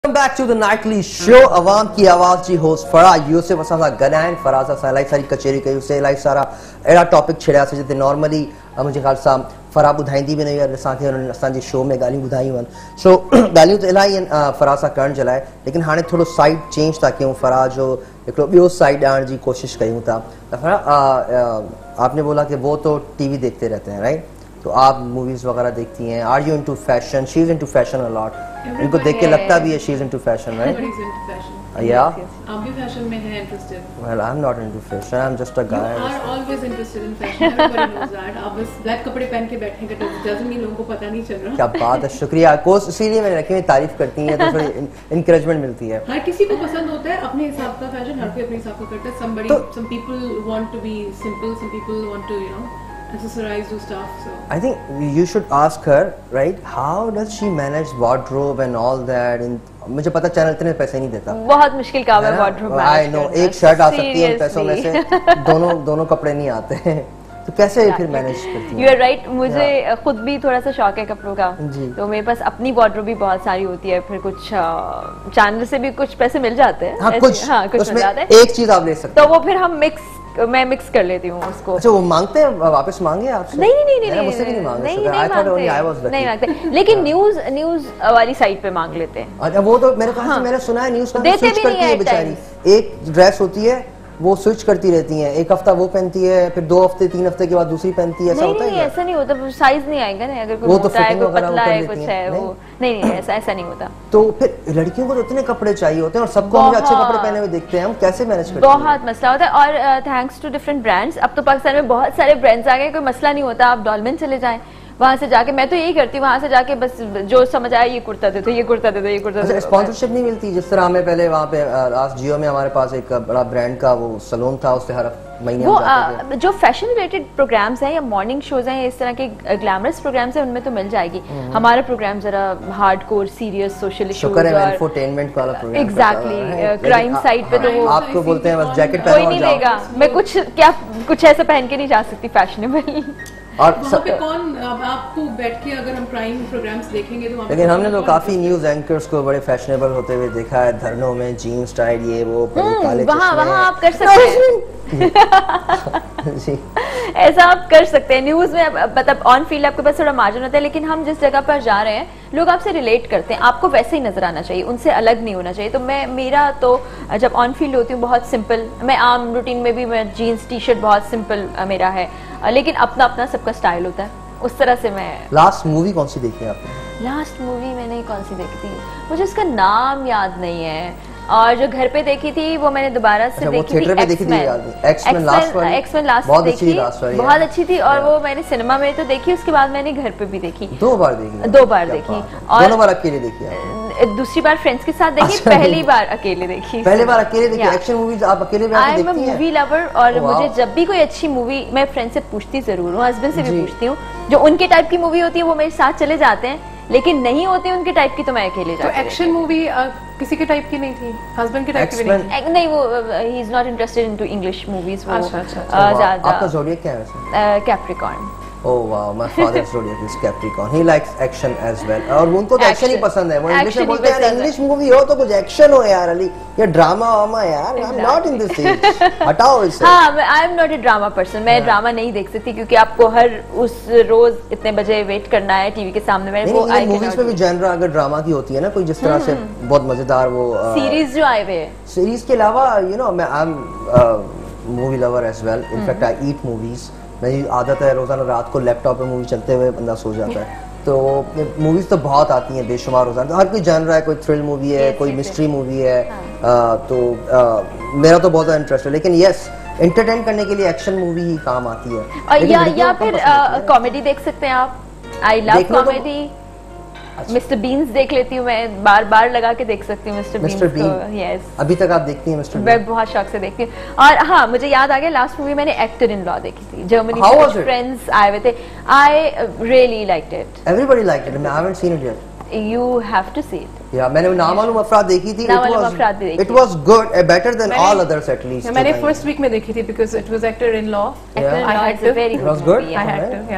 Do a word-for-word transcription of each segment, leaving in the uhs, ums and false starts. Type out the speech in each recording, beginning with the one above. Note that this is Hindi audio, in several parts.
Back to the nightly show अवाम की आवाज जी होस्ट फरा यूसुफ असा सा गनान फराजा सा लाइक सारी कचेरी कई उसे लाइक सारा एड़ा टॉपिक छेड़ा से जिते नॉर्मली मुझे ख्याल सा फरा बुधाईंदी भी नहीं है साथी उन्होंने असांजे शो में गालियां बुधाई वन सो गालियां तो इलाही फरा सा करण जलाए लेकिन हाने थोड़ो साइड चेंज था क्यों फरा जो एक बियो साइड आने की कोशिश कयूं था फरा आपने बोला कि वो तो टीवी देखते रहते हैं राइट तो आप मूवीज वगैरह देखती हैं are you into fashion she is into fashion a lot इनको देख के लगता भी है she is into fashion right या आप भी फैशन में हैं interested well I am not into fashion I am just a guy you are always interested in fashion everybody knows that आप बस ब्लैक कपड़े पहन के बैठेंगे तो डजंट मीन लोगों को पता नहीं चल रहा क्या बात है शुक्रिया कोर्स इसीलिए मैंने रखी में तारीफ करती हैं तो थोड़ी इंकरेजमेंट मिलती है हर किसी को पसंद होता है अपने हिसाब का फैशन हर कोई अपने हिसाब का करता है somebody some people want to be simple some people want to you know accessorize do stuff so I think you should ask her right how does she manage wardrobe and all that in मुझे पता चैनल इतने पैसे नहीं देता बहुत मुश्किल काम है वार्डरोब मैनेज आई नो एक शर्ट आ सकती है पैसों में से दोनों दोनों कपड़े नहीं आते हैं तो कैसे फिर मैनेज करती हैं यू आर राइट मुझे खुद भी थोड़ा सा शौक है कपड़ों का तो मेरे पास अपनी वार्डरोब भी बहुत सारी होती है फिर कुछ चैनल से भी कुछ पैसे मिल जाते हैं हाँ कुछ हाँ कुछ मिल जाते हैं एक चीज आप ले सकते हैं तो वो फिर हम मिक्स मैं मिक्स कर लेती हूँ उसको अच्छा वो मांगते हैं वापस मांगे आपसे नहीं नहीं नहीं नहीं मुझसे भी नहीं मांगते नहीं नहीं मांगते नहीं मांगते लेकिन न्यूज़ न्यूज़ वाली साइट पे मांग लेते हैं अच्छा वो तो मेरे पास मैंने सुना है न्यूज़ देते भी नहीं है बेचारी एक ड्रेस होती है वो स्विच करती रहती हैं एक हफ्ता वो पहनती है फिर दो हफ्ते तीन हफ्ते के बाद दूसरी पहनती है ऐसा होता है नहीं ऐसा नहीं होता साइज नहीं आएगा ना अगर कोई मोटा है कोई पतला है कुछ है वो नहीं नहीं ऐसा ऐसा नहीं होता तो फिर लड़कियों को तो इतने कपड़े चाहिए होते हैं और सबको हम अच्छे कपड़े पहने हुए देखते हैं हम कैसे मैनेज करते हैं बहुत मसला होता है और थैंक्स टू डिफरेंट ब्रांड्स अब तो पाकिस्तान में बहुत सारे ब्रांड्स आ गए कोई मसला नहीं होता आप डॉलमेन चले जाएं वहां से जाके मैं तो यही करती हूँ वहां से जाके बस जो समझ आया ये कुर्ता दे दो ये कुर्ता दे दो ये कुर्ता दे दो स्पॉन्सरशिप नहीं मिलती जिस तरह हमें पहले वहाँ पे लास्ट जियो में हमारे पास एक बड़ा ब्रांड का वो सलून था उससे हर महीने वो आ, जो फैशन रिलेटेड प्रोग्राम्स हैं या मॉर्निंग शोज हैं इस तरह के ग्लैमरस प्रोग्राम्स हैं उनमें तो मिल जाएगी हमारा प्रोग्राम जरा हार्डकोर सीरियस सोशल इश्यूज और एंटरटेनमेंट वाला प्रोग्राम एग्जैक्टली क्राइम साइड पे तो वो आपको बोलते हैं बस जैकेट पहनो कोई नहीं देगा मैं कुछ क्या कुछ ऐसा पहन के नहीं जा सकती फैशनेबल और वहाँ पे कौन आपको बैठ के अगर हम क्राइम प्रोग्राम्स देखेंगे तो लेकिन हमने तो काफी न्यूज एंकर्स को बड़े फैशनेबल होते हुए देखा है धरनों में जीन्स स्टाइल ये वो काले वहाँ वहाँ आप कर सकते हैं ऐसा आप कर सकते हैं न्यूज में मतलब ऑन फील्ड आपके पास थोड़ा मार्जिन होता है लेकिन हम जिस जगह पर जा रहे हैं लोग आपसे रिलेट करते हैं आपको वैसे ही नजर आना चाहिए उनसे अलग नहीं होना चाहिए तो मैं मेरा तो जब ऑन फील्ड होती हूँ बहुत सिंपल मैं आम रूटीन में भी मैं जीन्स टी शर्ट बहुत सिंपल मेरा है लेकिन अपना अपना सबका स्टाइल होता है उस तरह से मैं लास्ट मूवी कौन सी देखी आपने लास्ट मूवी मैंने कौन सी देखी थी मुझे उसका नाम याद नहीं है और जो घर पे देखी थी वो मैंने दोबारा से देखी थी एक्समैन लास्ट बहुत देखी बहुत अच्छी थी और वो मैंने सिनेमा में तो देखी उसके बाद मैंने घर पे भी देखी दो बार देखी दो बार देखी और दोनों बार अकेले देखी दूसरी बार फ्रेंड्स के साथ देखी पहली बार अकेले देखी पहले बार अकेले देखी एक्शन मूवीज आप अकेले भी देखती हैं I am a movie lover और मुझे जब भी कोई अच्छी मूवी मैं फ्रेंड से पूछती जरूर हूँ हस्बैंड से भी पूछती हूँ जो उनके टाइप की मूवी होती है वो मेरे साथ चले जाते हैं लेकिन नहीं होती उनके टाइप की तो मैं अकेले जाती हूँ। तो एक्शन मूवी किसी के टाइप की नहीं थी हस्बैंड के टाइप की नहीं थी नहीं वो he is not interested into English movies वो अच्छा अच्छा ज्यादा आपका ज़ोडिएक क्या है वैसे Capricorn Oh wow, my father's zodiac is Capricorn. He likes action as well. और उनको तो एक्शन ही पसंद है वो इंग्लिश में बोलते हैं इंग्लिश मूवी हो तो कुछ एक्शन हो यार अली ये ड्रामा वामा यार I'm not in this age. हटाओ इसे हाँ I am not a drama person मैं ड्रामा नहीं देख सकती क्योंकि आपको हर उस रोज इतने बजे वेट करना है टीवी के सामने में वो आई मूवीज में भी जनरा अगर ड्रामा की होती है ना कोई जिस तरह से बहुत मजेदार वो सीरीज जो आए हुए सीरीज के अलावा यू नो मैं I am movie lover as well in fact I eat movies मेरी आदत है रोजाना रात को लैपटॉप पे मूवी चलते हुए बंदा सो जाता है तो मूवीज तो बहुत आती हैं बेशुमार रोजाना हर कोई जनर है कोई थ्रिल मूवी है कोई मिस्ट्री मूवी है तो मेरा तो बहुत इंटरेस्ट है लेकिन यस एंटरटेन करने के लिए एक्शन मूवी ही काम आती है या या फिर कॉमेडी देख सकते हैं आप I love comedy mister Beans देख लेती हूँ मैं बार बार लगा के देख सकती हूँ मिस्टर बीन्स को यस अभी तक आप देखती हैं मिस्टर मैं बहुत शौक से देखती हूँ और हाँ मुझे याद आ गया लास्ट मूवी मैंने एक्टर इन लॉ देखी थी जर्मनी से फ्रेंड्स आए हुए थे I really liked it everybody liked it I haven't seen it yet You have to see it. Yeah, मैंने नामालूम अफराद देखी थी. नामालूम अफराद देखी. It was good, better than all others at least. मैंने first week में देखी थी because it was actor in law. Actor in law is a very good movie. I had to, yeah.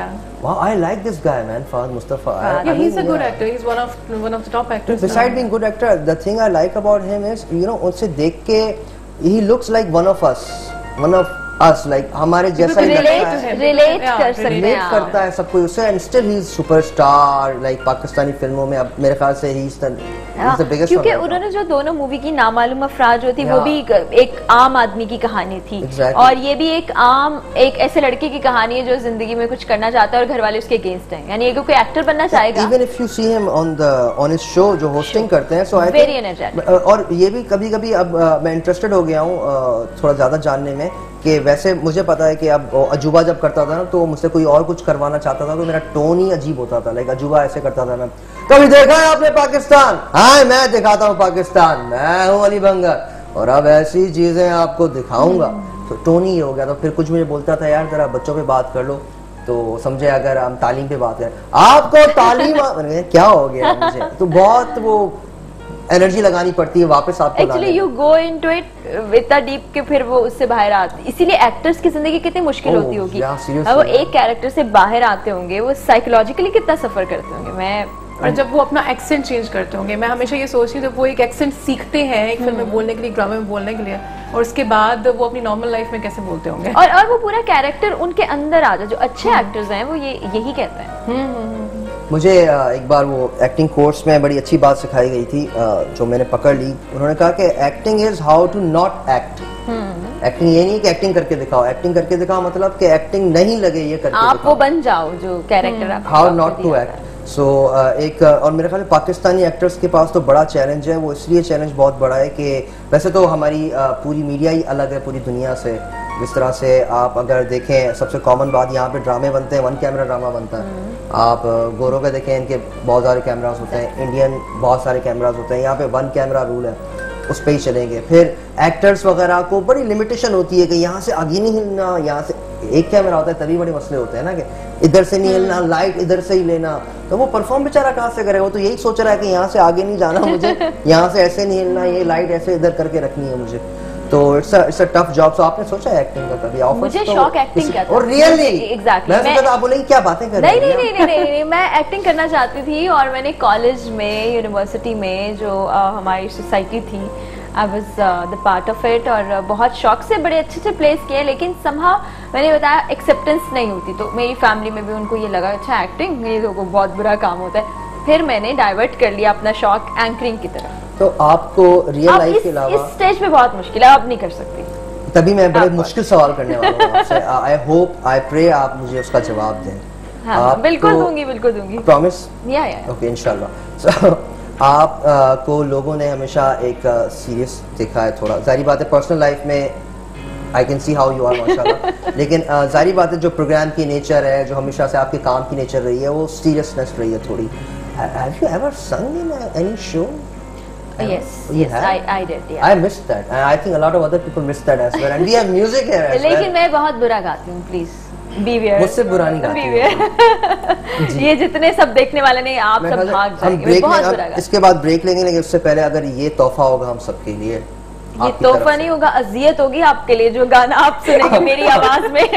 Wow, I like this guy, man, Fahad Mustafa. I- Yeah, I mean, he's a good yeah. actor. He's one of one of the top actors. Besides now. being good actor, the thing I like about him is, you know, उससे देख के he looks like one of us, one of us, like हमारे जैसा ही लगता रिलेट है, रिलेट Yeah, कर सकते हैं relate आप। करता है सब कोई उससे, and still he's superstar, like Pakistani फिल्मों में अब मेरे ख्याल से he's the he's the biggest क्योंकि one right now. उन्होंने जो दोनों मूवी की नामालूम अफराद जो थी वो Yeah. भी एक, एक आम आदमी की कहानी थी Exactly. और ये भी एक आम एक ऐसे लड़के की कहानी है जो जिंदगी में कुछ करना चाहता है और घर वाले उसके अगेंस्ट हैं, यानी ये कोई एक्टर बनना चाहेगा। Even if you see him on the on his show जो hosting करते हैं, so I Very think energetic. अ, और ये भी कभी कभी अब अ, मैं इंटरेस्टेड हो गया हूँ अ, थोड़ा ज्यादा जानने में कि वैसे मुझे पता है कि अब अजूबा जब करता था ना तो मुझसे कोई और कुछ करवाना चाहता था तो मेरा टोन ही अजीब होता था, लाइक अजूबा ऐसे करता था मैं, कभी देखा है आपने पाकिस्तान? हाँ मैं दिखाता हूँ पाकिस्तान, मैं हूँ अली बंगर और अब ऐसी चीजें आपको दिखाऊंगा। तो टोन ही हो गया, तो फिर कुछ मुझे बोलता था यार जरा बच्चों पे बात कर लो, तो समझे अगर हम तालीम पे बात करें आपको तालीम आ- मैंने कहा, क्या हो गया मुझे, तो बहुत वो एनर्जी लगानी पड़ती है वापस आपको एक्चुअली लाने यू में। गो इनटू इट इतना डीप के फिर वो उससे बाहर आते, इसीलिए एक्टर्स की जिंदगी कितनी मुश्किल Oh, होती होगी। yeah, seriously, अब वो yeah. एक कैरेक्टर से बाहर आते होंगे, वो साइकोलॉजिकली कितना सफर करते होंगे। मैं और जब वो अपना एक्सेंट चेंज करते होंगे, मैं हमेशा ये सोचती हूँ जब वो एक एक्सेंट सीखते हैं एक फिल्म में बोलने के लिए, ड्रामे में बोलने के लिए, और उसके बाद वो अपनी नॉर्मल लाइफ में कैसे बोलते होंगे। और और वो पूरा कैरेक्टर उनके अंदर आ जाए। जो अच्छे एक्टर्स हैं वो ये यही कहते हैं। मुझे अ, एक बार वो एक्टिंग कोर्स में बड़ी अच्छी बात सिखाई गई थी अ, जो मैंने पकड़ ली। उन्होंने कहा कि acting is how to not act. Acting ये नहीं कि एक्टिंग करके दिखाओ, एक्टिंग करके दिखाओ मतलब कि एक्टिंग नहीं लगे ये करके आप दिखाओ। वो बन जाओ जो कैरेक्टर आप how not to act. So एक uh, और मेरे ख्याल में पाकिस्तानी एक्टर्स के पास तो बड़ा चैलेंज है। वो इसलिए चैलेंज बहुत बड़ा है कि वैसे तो हमारी uh, पूरी मीडिया ही अलग है पूरी दुनिया से। जिस तरह से आप अगर देखें, सबसे कॉमन बात यहाँ पे ड्रामे बनते हैं, वन कैमरा ड्रामा बनता है। आप uh, गोरों का देखें, इनके बहुत सारे कैमरास होते हैं, इंडियन बहुत सारे कैमरास होते हैं। यहाँ पे वन कैमरा रूल है, उस पे ही चलेंगे। फिर एक्टर्स वगैरह को बड़ी लिमिटेशन होती है कि यहाँ से आगे नहीं हिलना, यहाँ से एक कैमरा होता है तभी बड़े मसले होते हैं ना कि इधर से नहीं हिलना, लाइट इधर से ही लेना। तो वो परफॉर्म बेचारा कहाँ से करेगा? वो तो यही सोच रहा है कि यहाँ से आगे नहीं जाना मुझे, यहाँ से ऐसे नहीं हिलना, ये लाइट ऐसे इधर करके रखनी है मुझे। तो it's a it's a tough job. So आपने सोचा है एक्टिंग का कभी? ऑफर्स मुझे तो शौक एक्टिंग का था। और रियली Exactly, मैं मैं- सोचा था आप बोलेंगे क्या बातें कर रहे नहीं हैं नहीं नहीं नहीं नहीं नहीं मैं एक्टिंग करना चाहती थी और मैंने कॉलेज में, यूनिवर्सिटी में जो uh, हमारी सोसाइटी थी, I was the part of it और uh, बहुत शौक से बड़े अच्छे अच्छे प्लेस किए, लेकिन समहाउ मैंने बताया एक्सेप्टेंस नहीं होती। तो मेरी फैमिली में भी उनको ये लगा अच्छा एक्टिंग ये तो बहुत बुरा काम होता है। फिर मैंने डाइवर्ट कर लिया अपना शौक एंकरिंग की तरफ। तो आपको रियल अब लाइफ इस, के अलावा इस स्टेज पे बहुत मुश्किल है, अब नहीं कर सकती। तभी मैं बड़े आप- मुश्किल सवाल करने वाला हूँ आपसे। आई होप आई प्रे आप मुझे उसका जवाब दें। हाँ आपको- बिल्कुल दूंगी, बिल्कुल दूंगी। प्रॉमिस? या या ओके इंशाल्लाह। सो आप uh, को लोगों ने हमेशा एक सीरियस uh, देखा है थोड़ा, जारी बात है पर्सनल लाइफ में I can see how you are माशाल्लाह। लेकिन uh, जारी बात है जो प्रोग्राम की नेचर है, जो हमेशा से आपके काम की नेचर रही है, वो सीरियसनेस रही है थोड़ी। Have you ever sung in any show? Yes, You yes, have? I, I did, yeah. I missed that, and I think a lot of other people missed that as well. And we have music here as लेकिन well. मैं बहुत बुरा गाती हूँ, प्लीज बीवियर। मुझसे बुरा नहीं गाती बीवियर। ये जितने सब देखने वाले नहीं, आप मैं सब ख्याल से भाग हम जाएंगे। मैं ब्रेक बहुत में बुरा अब गाती इसके बाद ब्रेक लेंगे, लेकिन उससे पहले अगर ये तोहफा होगा हम सबके लिए, ये आपकी तोहफा तरफ नहीं से। होगा, अजियत होगी आपके लिए जो गाना आप सुनेंगे मेरी आवाज में।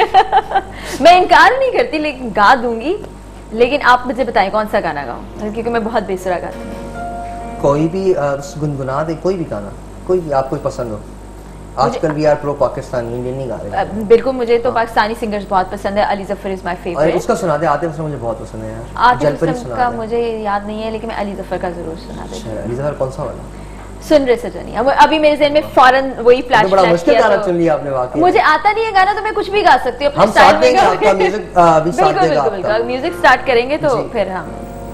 मैं इनकार नहीं करती, लेकिन गा दूंगी। लेकिन आप मुझे बताएं कौन सा गाना गाऊं, क्योंकि मैं बहुत बेसुरा गाती हूँ। कोई भी अ, गुनगुना दे, कोई भी गाना, कोई भी आपको पसंद हो। आजकल we are pro Pakistani, Indian नहीं गा रहे। अ, बिल्कुल, मुझे तो पाकिस्तानी सिंगर्स बहुत पसंद है। अली जफर इज माय और फेवरेट। उसका सुना दे, आतिफ असलम मुझे बहुत पसंद है यार। आतिफ जलपरी असलम सुना का दे। मुझे याद नहीं है, लेकिन मैं अली जफर का जरूर सुना देती हूँ। अच्छा, अली जफर कौन सा वाला? सुन रहे सजनी। अब अभी मेरे ज़हन में फौरन वही फ्लैश तो बड़ा फ्लैश मुश्किल किया गाना तो चुन लिया आपने वाकई। मुझे आता नहीं है गाना, तो मैं कुछ भी गा सकती हूँ अपने हम स्टाइल साथ में देंगे, गाऊंगी। आपका म्यूजिक अ, भी साथ बिल्कुल देगा बिल्कुल आपका। बिल्कुल। म्यूजिक स्टार्ट करेंगे तो जी। फिर हम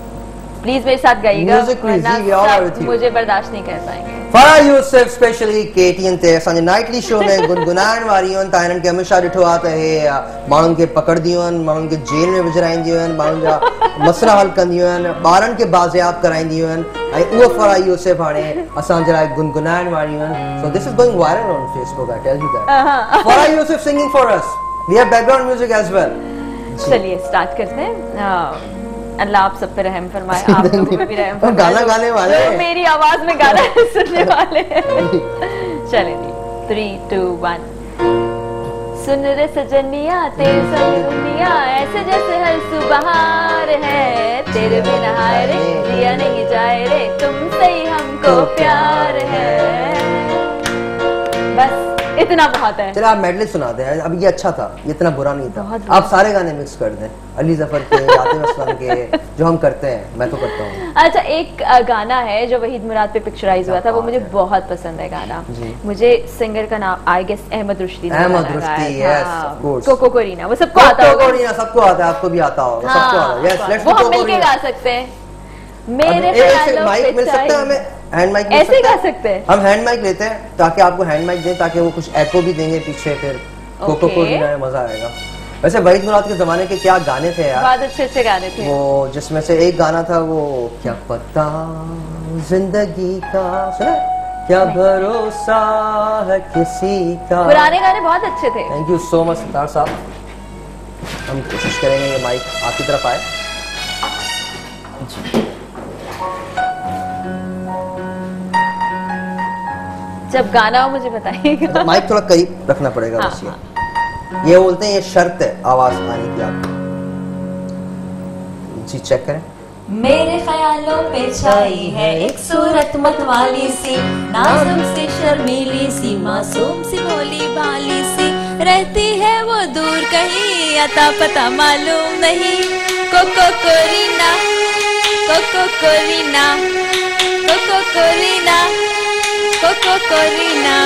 प्लीज मेरे साथ गाइएगा, Music please, वरना जी, we all are सब with you. मुझे बर्दाश्त नहीं कर पाएंगे। फरा यूसुफ स्पेशली केटीएन ते असांजे नाइटली शो में गुनगुनाइण वारियूं आहिनि, तव्हां हिननि खे हमेशह ॾिठो आहे त हे माण्हुनि खे पकड़दियूं आहिनि, माण्हुनि खे जेल में विझराईंदियूं आहिनि, माण्हुनि जा मसला हल कंदियूं आहिनि, ॿारनि खे बाज़ियाब कराईंदियूं आहिनि, ऐं उहो फरा यूसुफ हाणे असांजे लाइ गुनगुनाइण वारियूं आहिनि। So this is going viral on Facebook, I tell you that. Farah Yusuf singing for us, we have background music as well. चलिए स्टार्ट करते हैं। आ, अल्लाह आप सब पे रहम फरमाए, आप लोगों पे भी रहम हम फरमाए। गाना गाने वाले जो हैं। मेरी आवाज में गाना सुनने वाले हैं। चलिए जी, थ्री टू वन। सुन रे सजनिया तेरे संग दुनिया ऐसे जैसे हर सुबहार है, तेरे बिना हाय रे दिया नहीं जाए रे, तुमसे ही हमको प्यार है। बस इतना बहुत है। चलो आप मेडली सुनाते हैं। अब ये अच्छा था, ये इतना बुरा नहीं था। आप सारे गाने मिक्स कर दें, अली जफर के, आतिफ असलम के, जो हम करते हैं, मैं तो करता हूँ। अच्छा, एक गाना है जो वहीद मुराद पे पिक्चराइज हुआ था, वो मुझे बहुत पसंद है गाना। मुझे सिंगर का नाम आई गेस अहमद रुश्दी ने Ahmed Rushdi, yes of course. Koko Korina, वो सबको आता होगा। कोको कोरीना सबको आता है, आपको भी आता होगा, सबको आता है। यस, लेट्स वो हम मिलके गा सकते हैं। मेरे ख्यालों माइक मिल सकता है हमें, हैंड माइक ऐसे गा सकते हैं। हम हैंड माइक लेते हैं ताकि आपको हैंड माइक दें, ताकि वो कुछ एको भी देंगे पीछे, फिर कोको कोरीना में मजा आएगा। वैसे वहीद मुराद के जमाने के क्या गाने थे यार, बहुत अच्छे अच्छे गाने थे। वो जिसमें से एक गाना था वो क्या पता जिंदगी का, सुना क्या भरोसा है किसी का। पुराने गाने बहुत अच्छे थे। थैंक यू सो मच सितार साहब। हम कोशिश करेंगे ये माइक आपकी तरफ आए। जब गाना हो मुझे बताइएगा। माइक थोड़ा करीब रखना पड़ेगा। हाँ, बस ये ये बोलते हैं ये शर्त है आवाज आने की आपको। जी चेक करें। मेरे ख्यालों पे छाई है एक सूरत मतवाली सी, नाजुक सी शर्मीली सी, मासूम सी भोली भाली सी, रहती है वो दूर कहीं, अता पता मालूम नहीं। Koko Korina, Koko Korina, Koko Korina, Koko Korina.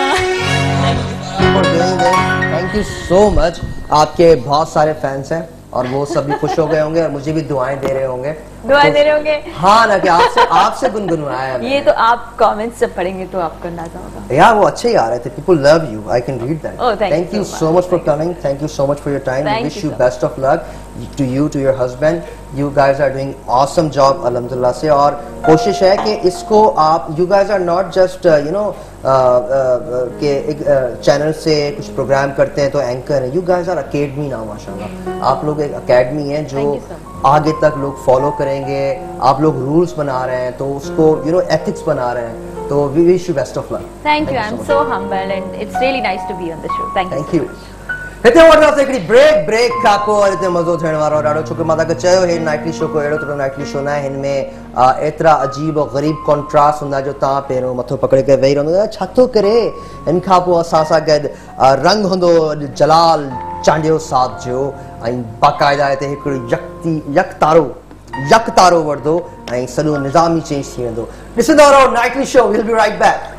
Thank you so much. आपके बहुत सारे फैंस हैं और वो सभी खुश हो गए होंगे और मुझे भी दुआएं दे रहे होंगे। दुआएं दे रहे होंगे। हाँ ना, कि आपसे आपसे गुनगुनाया है। ये तो आप कमेंट्स जब पढ़ेंगे तो आपको अंदाजा होगा। यार वो अच्छे ही आ रहे थे। People love you. I can read that. Oh, thank thank you you so so much. much for coming. Thank you so much for your time. Thank We wish you you so best of luck to you, to your husband. You guys are doing awesome job, alhamdulillah से। और कोशिश है कि इसको आप, you guys are not just uh, you know uh, uh, के एक चैनल uh, से कुछ प्रोग्राम करते हैं तो एंकर है। You guys are academy now, माशाल्लाह। आप लोग एक अकेडमी है जो आगे तक लोग फॉलो करेंगे। आप लोग रूल्स बना रहे हैं तो उसको यू नो एथिक्स बना रहे हैं, तो we wish you best of luck. Thank you, I am so humble and it's really nice to be on the show. Thank you thank you. हिते वठंदासीं हिकिड़ी ब्रेक ब्रेक खां पोइ वरी हिते मज़ो थियण वारो आहे ॾाढो, छोकी मां तव्हांखे चयो हे नाइटली शो को अहिड़ो तरह नाइटली शो न आहे। हिन में एतिरा अजीब और ग़रीब कॉन्ट्रास्ट हूंदा जो तव्हां पहिरियों मथो पकड़े करे वेही रहंदो छा थो करे। हिन खां पोइ असां सां गॾु रंग हूंदो जलाल चांडियो साहब जो, ऐं बाक़ाइदा हिते हिकिड़ो यकती यकतारो यकतारो वठंदो ऐं सॼो निज़ाम ई चेंज थी वेंदो। ॾिसंदो रहो nightly show. Will be right back.